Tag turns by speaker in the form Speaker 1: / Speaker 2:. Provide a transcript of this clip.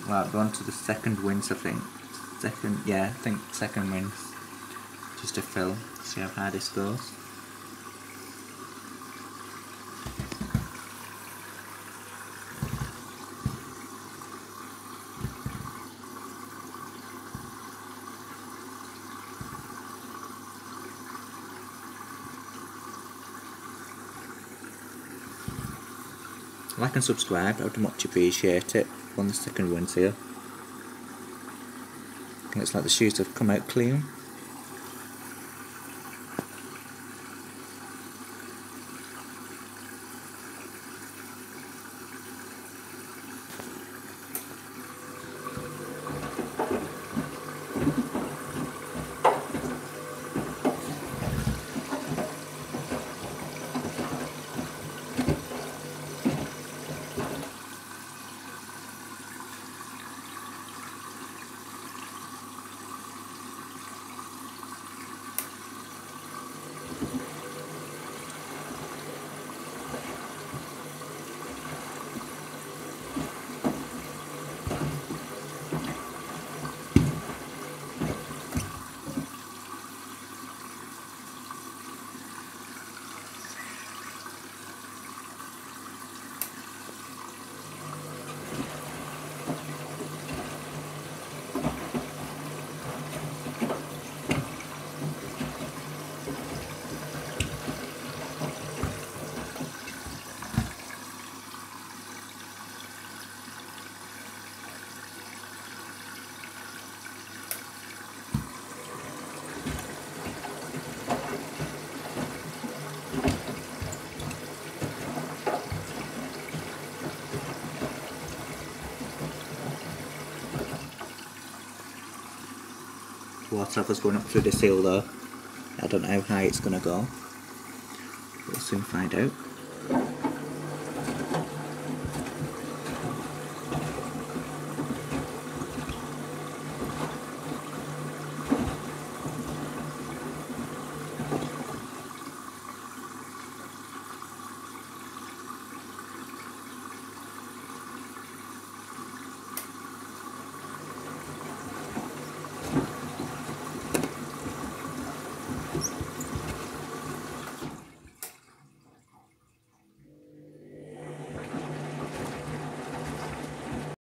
Speaker 1: Well, we're on to the second wins, I think. I think second wins. Just to fill, see how hard this goes. Like and subscribe, I would much appreciate it. On the second wins here. Looks like the shoes have come out clean. Water level's going up through this hill though. I don't know how high it's going to go. We'll soon find out.